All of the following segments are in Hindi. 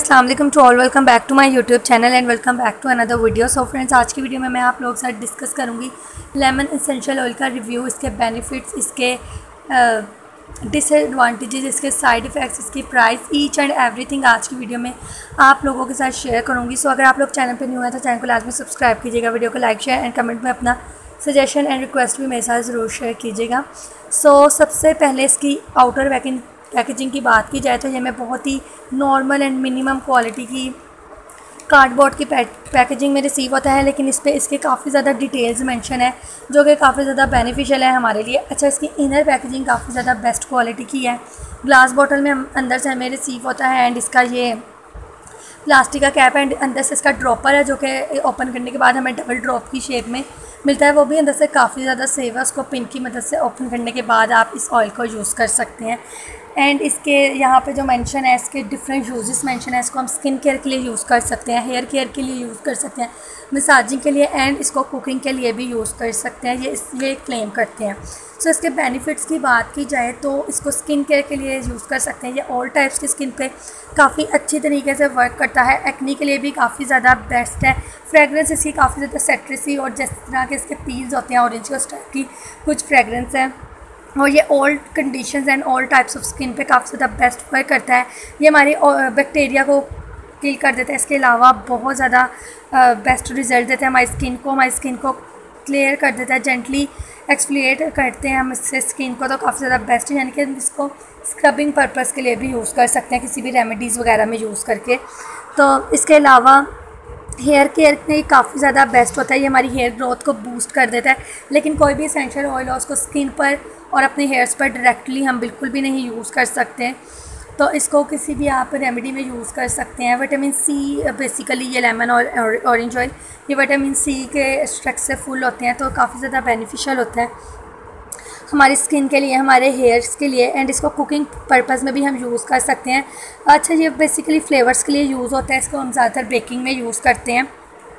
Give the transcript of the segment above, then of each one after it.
अस्सलाम वालेकुम to all, welcome back to my YouTube channel and welcome back to another video. So friends, आज की वीडियो में मैं आप लोगों के साथ डिस्कस करूंगी लेमन एसेंशियल ऑयल का रिव्यू, इसके बेनिफिट्स, इसके डिसएडवांटेजेस, इसके साइड इफ़ेक्ट्स, इसकी प्राइस, ईच एंड एवरीथिंग आज की वीडियो में आप लोगों के साथ शेयर करूँगी। सो अगर आप लोग चैनल पर न्यू है तो चैनल को लाजमी सब्सक्राइब कीजिएगा, वीडियो को लाइक शेयर एंड कमेंट में अपना सजेशन एंड रिक्वेस्ट भी मेरे साथ ज़रूर शेयर कीजिएगा। सो सबसे पहले इसकी आउटर पैकेजिंग की बात की जाए तो ये मैं बहुत ही नॉर्मल एंड मिनिमम क्वालिटी की कार्डबोर्ड की पैकेजिंग में रिसीव होता है, लेकिन इस पर इसके काफ़ी ज़्यादा डिटेल्स मेंशन है जो कि काफ़ी ज़्यादा बेनिफिशियल है हमारे लिए। अच्छा, इसकी इनर पैकेजिंग काफ़ी ज़्यादा बेस्ट क्वालिटी की है। ग्लास बॉटल में अंदर से हमें रिसीव होता है एंड इसका ये प्लास्टिक का कैप एंड अंदर से इसका ड्रॉपर है जो कि ओपन करने के बाद हमें डबल ड्रॉप की शेप में मिलता है, वो भी अंदर से काफ़ी ज़्यादा सेफ है। उसको पिन की मदद से ओपन करने के बाद आप इस ऑयल को यूज़ कर सकते हैं। एंड इसके यहाँ पे जो मेंशन है, इसके डिफरेंट यूजेस मेंशन है। इसको हम स्किन केयर के लिए यूज़ कर सकते हैं, हेयर केयर के लिए यूज़ कर सकते हैं, मसाजिंग के लिए एंड इसको कुकिंग के लिए भी यूज़ कर सकते हैं, ये क्लेम करते हैं। सो इसके बेनिफिट्स की बात की जाए तो इसको स्किन केयर के लिए यूज़ कर सकते हैं। ये ऑल टाइप्स की स्किन पे काफ़ी अच्छी तरीके से वर्क करता है। एक्नी के लिए भी काफ़ी ज़्यादा बेस्ट है। फ्रेगरेंस इसकी काफ़ी ज़्यादा सिट्रसी और जिस तरह के इसके पील्स होते हैं ऑरेंज के टाइप की कुछ फ्रेगरेंस है, और ये all conditions and all types of skin पे काफ़ी ज़्यादा बेस्ट वर्क करता है। ये हमारे बैक्टीरिया को किल कर देता है। इसके अलावा बहुत ज़्यादा बेस्ट रिजल्ट देता है हमारी स्किन को क्लियर कर देता है, जेंटली एक्सफोलिएट करते हैं हम इससे स्किन को, तो काफ़ी ज़्यादा बेस्ट है। यानी कि इसको स्क्रबिंग पर्पस के लिए भी यूज़ कर सकते हैं, किसी भी रेमेडीज़ वगैरह में यूज़ करके। तो इसके अलावा हेयर केयर में काफ़ी ज़्यादा बेस्ट होता है। ये हमारी हेयर ग्रोथ को बूस्ट कर देता है, लेकिन कोई भी एसेंशियल ऑयल हो उसको स्किन पर और अपने हेयर्स पर डायरेक्टली हम बिल्कुल भी नहीं यूज़ कर सकते। तो इसको किसी भी आप रेमेडी में यूज़ कर सकते हैं। विटामिन सी, बेसिकली ये लेमन और ऑरेंज ऑयल ये विटामिन सी के एक्सट्रैक्ट से फुल होते हैं, तो काफ़ी ज़्यादा बेनिफिशियल होता है हमारी स्किन के लिए, हमारे हेयर्स के लिए। एंड इसको कुकिंग पर्पस में भी हम यूज़ कर सकते हैं। अच्छा, ये बेसिकली फ्लेवर्स के लिए यूज़ होता है। इसको हम ज़्यादातर बेकिंग में यूज़ करते हैं,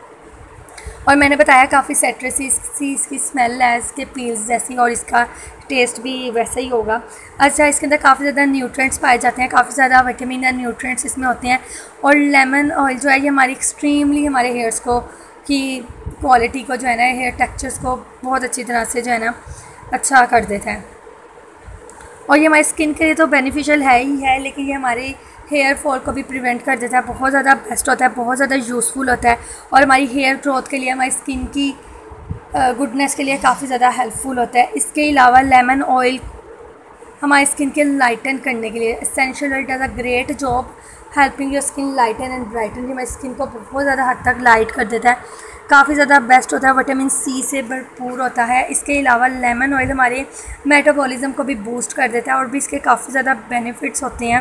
और मैंने बताया काफ़ी सिट्रसी सी इसकी स्मेल है, इसके पील्स जैसी, और इसका टेस्ट भी वैसा ही होगा। अच्छा, इसके अंदर काफ़ी ज़्यादा न्यूट्रिएंट्स पाए जाते हैं, काफ़ी ज़्यादा विटामिन एंड न्यूट्रिएंट्स इसमें होते हैं। और लेमन ऑयल जो है ये हमारी एक्सट्रीमली हमारे हेयर्स को की क्वालिटी को जो है ना, हेयर टेक्सचर्स को बहुत अच्छी तरह से जो है ना अच्छा कर देता है। और ये हमारी स्किन के लिए तो बेनिफिशियल है ही है, लेकिन ये हमारे हेयर फॉल को भी प्रिवेंट कर देता है। बहुत ज़्यादा बेस्ट होता है, बहुत ज़्यादा यूज़फुल होता है, और हमारी हेयर ग्रोथ के लिए, हमारी स्किन की गुडनेस के लिए काफ़ी ज़्यादा हेल्पफुल होता है। इसके अलावा लेमन ऑयल हमारी स्किन के लाइटन करने के लिए essential oil does a great job helping your skin lighten and brighten. ये हमारी स्किन को बहुत ज़्यादा हद तक लाइट कर देता है, काफ़ी ज़्यादा बेस्ट होता है, विटामिन सी से भरपूर होता है। इसके अलावा लेमन ऑयल हमारे मेटाबॉलिज्म को भी बूस्ट कर देता है, और भी इसके काफ़ी ज़्यादा बेनिफिट्स होते हैं।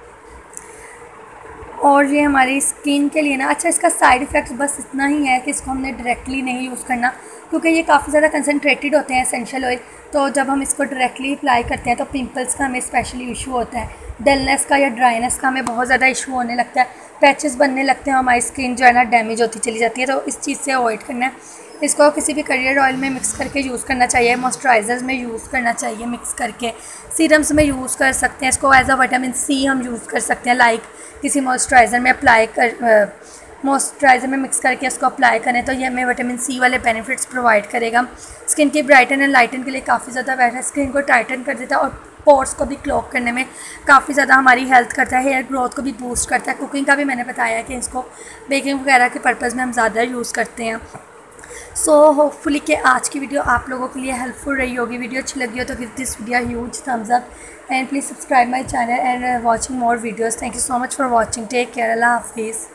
और ये हमारी स्किन के लिए ना, अच्छा, इसका साइड इफ़ेक्ट्स बस इतना ही है कि इसको हमने डायरेक्टली नहीं यूज़ करना, क्योंकि ये काफ़ी ज़्यादा कंसनट्रेटेड होते हैं एसेंशियल ऑयल। तो जब हम इसको डायरेक्टली अप्लाई करते हैं तो पिंपल्स का हमें स्पेशली इशू होता है, डलनेस का या ड्राइनेस का हमें बहुत ज़्यादा इशू होने लगता है, पैचेस बनने लगते हैं, हमारी स्किन जो है ना डैमेज होती चली जाती है। तो इस चीज़ से अवॉइड करना है। इसको किसी भी करियर ऑयल में मिक्स करके यूज़ करना चाहिए, मॉइस्चराइज़र्स में यूज़ करना चाहिए मिक्स करके, सीरम्स में यूज़ कर सकते हैं। इसको एज अ विटामिन सी हम यूज़ कर सकते हैं, लाइक किसी मॉइस्चराइज़र में मिक्स करके इसको अप्लाई करें तो ये हमें विटामिन सी वाले बेनिफिट्स प्रोवाइड करेगा। स्किन की ब्राइटन एंड लाइटन के लिए काफ़ी ज़्यादा बेटर है, स्किन को टाइटन कर देता है और पोर्स को भी क्लॉग करने में काफ़ी ज़्यादा हमारी हेल्प करता है, हेयर ग्रोथ को भी बूस्ट करता है। कुकिंग का भी मैंने बताया कि इसको बेकिंग वगैरह के पर्पज़ में हम ज़्यादा यूज़ करते हैं। सो होपफुली कि आज की वीडियो आप लोगों के लिए हेल्पफुल रही होगी। वीडियो अच्छी लगी हो तो give this video huge thumbs up and please subscribe my channel and watching more videos. Thank you so much for watching. Take care. अल्लाह हाफिज़।